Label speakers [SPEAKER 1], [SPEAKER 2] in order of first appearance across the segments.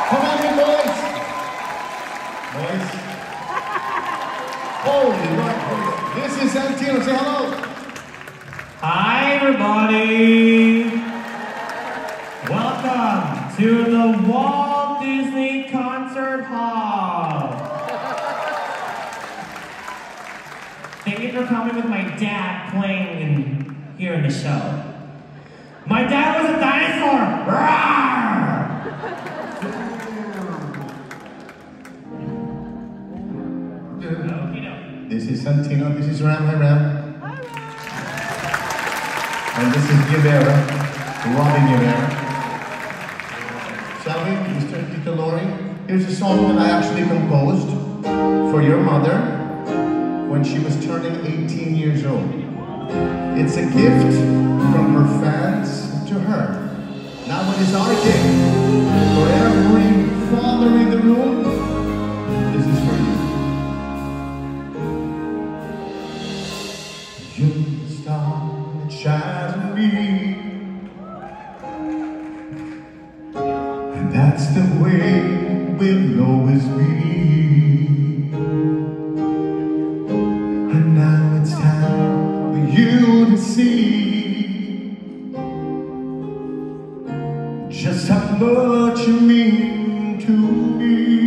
[SPEAKER 1] Come on in, boys. Boys. Holy right. This is Santino. Say hello.
[SPEAKER 2] Hi, everybody. Welcome to the Walt Disney Concert Hall. Thank you for coming with my dad playing here in the show. My dad was a dinosaur. Rawr!
[SPEAKER 1] This is Santino, this is Ram. Hi, Ram. And this is Guevara, Robin Guevara. Shall we, Mr. Tito Lori? Here's a song that I actually composed for your mother when she was turning 18 years old. It's a gift from her fans to her. Now it is our gift for every father in the room. This is for you. You're the star that shines on me, and that's the way we'll always be. And now it's time for you to see just how much you mean to me.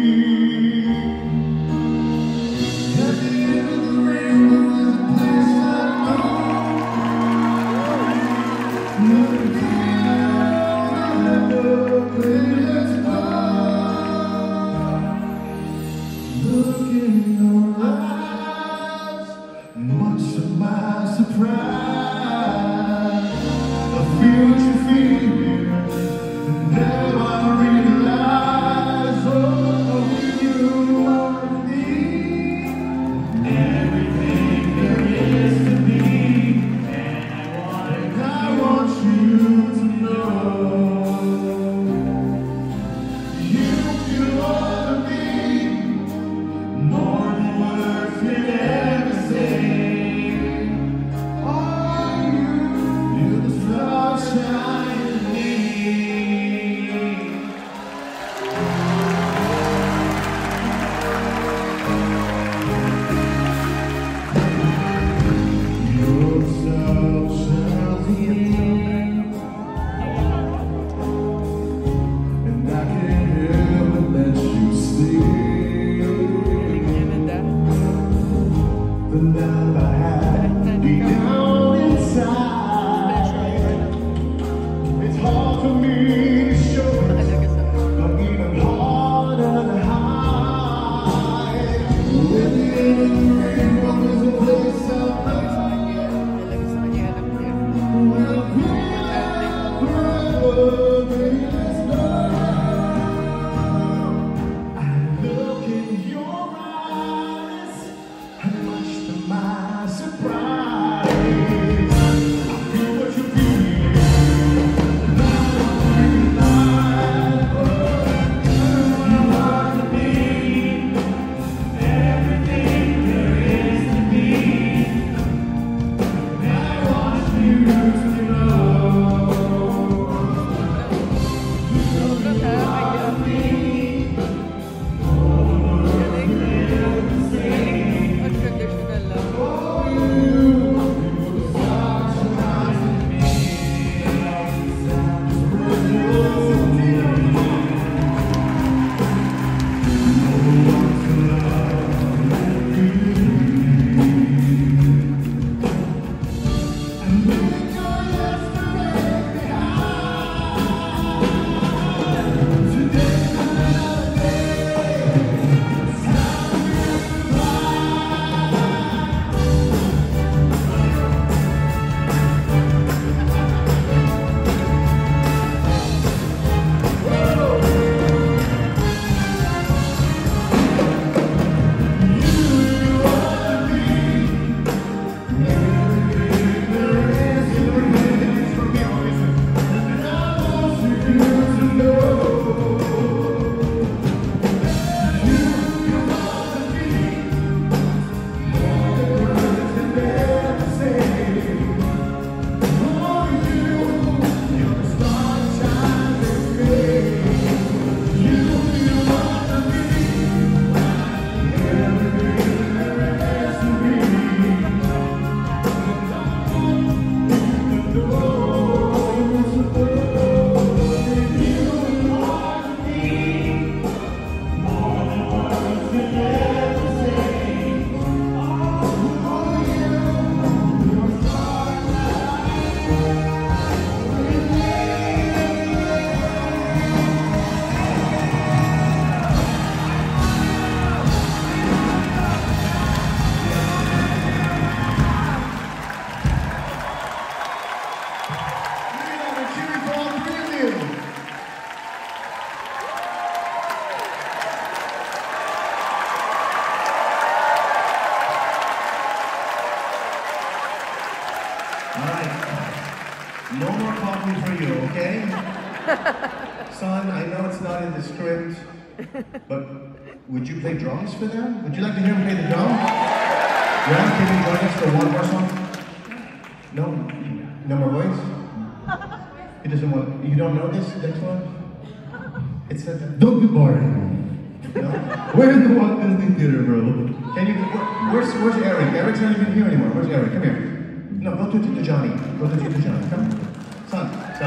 [SPEAKER 1] you, okay? Son, I know it's not in the script, but would you play drums for them? Would you like to hear him play the drums? Yeah, can you join us for one more song? No? No more voice? He doesn't want, you don't know this next one? It's a,
[SPEAKER 3] Don't be boring.
[SPEAKER 1] no?
[SPEAKER 3] We're in the Walt Disney Theater, bro.
[SPEAKER 1] Can you, where's Eric? Eric's not even here anymore. Where's Eric? Come here. No, go to Johnny. Go to Johnny. Come. Son.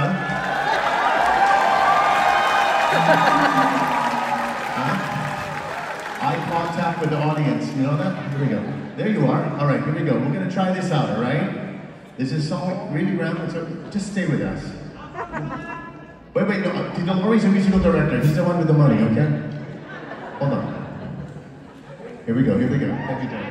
[SPEAKER 1] Eye contact with the audience. You know that? Here we go. There you are. All right, here we go. We're going to try this out, all right? This is song really random, so just stay with us. Wait, no. Tito Lori's a musical director. He's the one with the money, okay? Hold on. Here we go. Thank you, Johnny.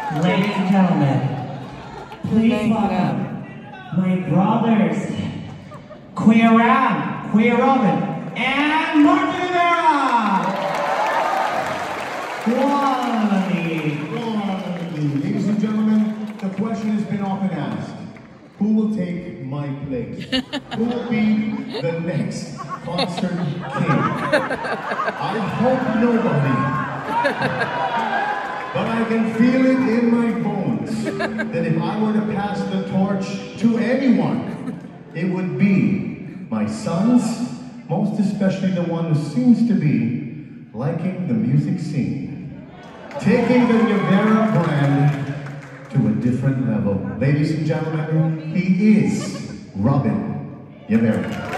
[SPEAKER 2] Ladies and gentlemen, please welcome my brothers, Queer Ram, Queer Robin, and Martin Rivera! Quality.
[SPEAKER 1] Ladies and gentlemen, the question has been often asked. Who will take my place? Who will be the next concert king? I hope nobody. But I can feel it in my bones that if I were to pass the torch to anyone, it would be my sons, most especially the one who seems to be liking the music scene, taking the Rivera brand to a different level. Ladies and gentlemen, he is Robin Rivera.